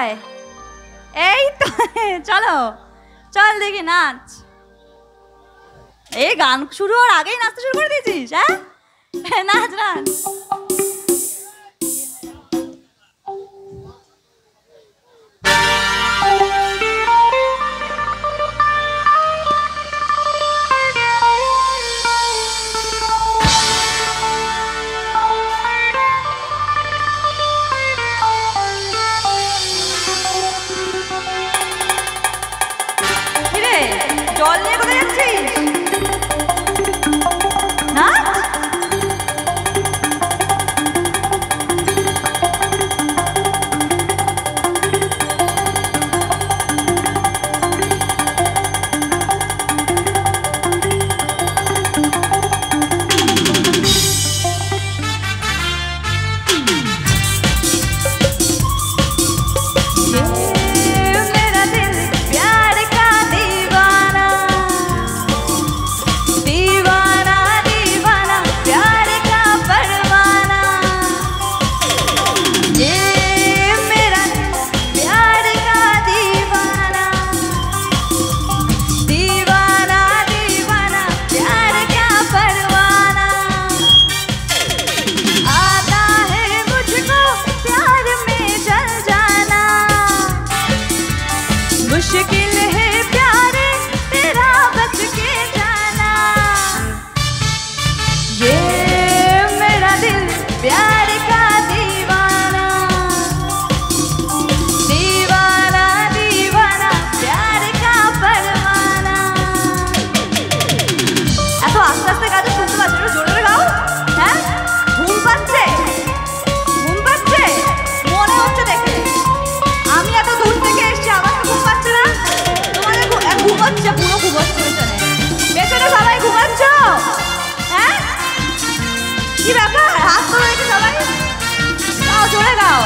কোথায়? এই তো চলো চল দেখি নাচ। এই গান শুরু হওয়ার আগেই নাচতে শুরু করে দিয়েছিস? হ্যাঁ নাচ নাচ। জল নিয়ে কোথায় যাচ্ছিস? না मुश्किल है प्यारे तेरा बच के जाना, ये मेरा दिल प्यार का दीवाना, दीवाना दीवाना प्यार का परवाना। এত আস্তে আস্তে গান শুনতে পাচ্ছ, একটু জোরে গাও। হ্যাঁ ঘুম পাচ্ছে, ঘুম পাচ্ছে মনে হচ্ছে দেখে। আমি এত দূর থেকে এসেছি, আমার ঘুম পাচ্ছে না? তোমাদের ঘুমাচ্ছে, পুরো ঘুমাচ্ছে পেছনে, পেছনে সবাই ঘুমাচ্ছ? হ্যাঁ কি ব্যাপার? হাত তোলো একটু সবাই, গাও জোরে গাও।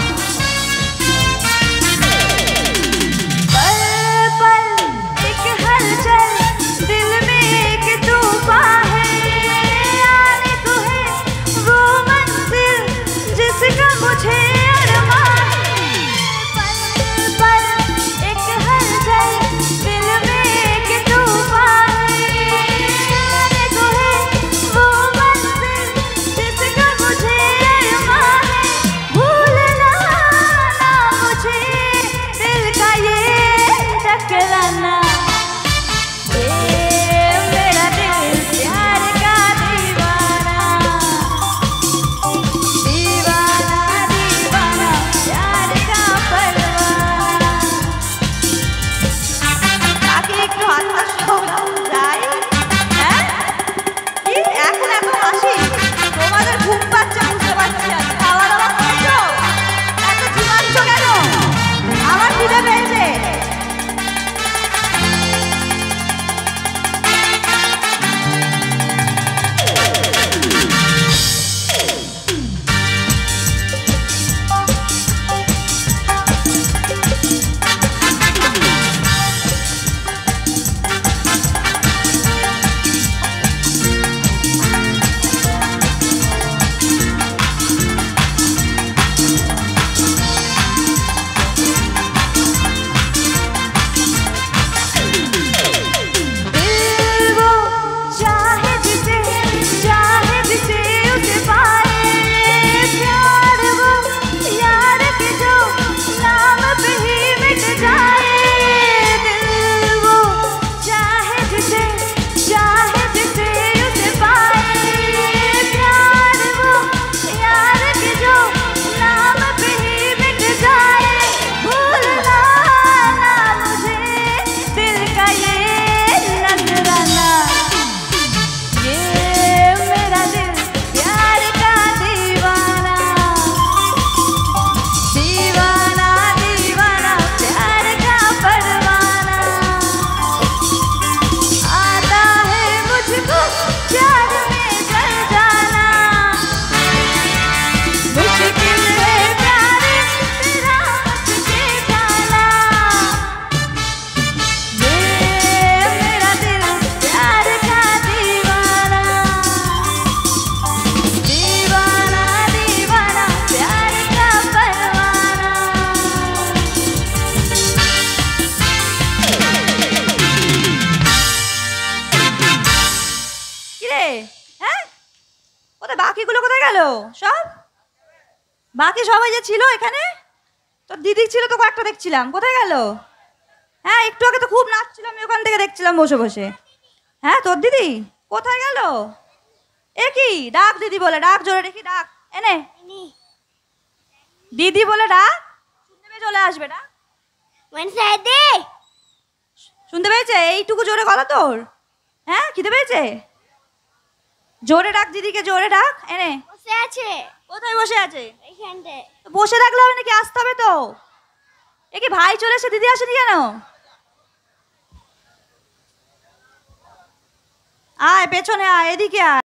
पल पल एक हलचल दिल में एक तूफान है, आने को है वो मंजिल जिसका मुझे अरमान। पल पल एक हलचल दिल में एक तूफान है, आने को है वो मंजिल जिसका मुझे अरमान है। भूल সব? বাকি সবাই যে ছিল এখানে, তোর দিদি ছিল তো কয়েকটা দেখছিলাম, কোথায় গেল? হ্যাঁ একটু আগে তো খুব নাচছিল, আমি ওখান থেকে দেখছিলাম বসে বসে। হ্যাঁ তোর দিদি কোথায় গেল? এ কি ডাক দিদি বলে, ডাক জোরে দেখি, ডাক এনে দিদি বলে ডাক, শুনতে পেয়ে চলে আসবে। ডাক শুনতে পেয়েছে? এইটুকু জোরে গলা তোর? হ্যাঁ খিদে পেয়েছে? জোরে ডাক দিদিকে, জোরে ডাক। এনে বসে আছে। কোথায় বসে আছে? এইখানটায়। বসে থাকলে হবে নাকি, আসতে হবে তো। এ কি ভাই চলে এসে দিদি আসেনি কেন? আয় পেছনে আয়, এদিকে আয়।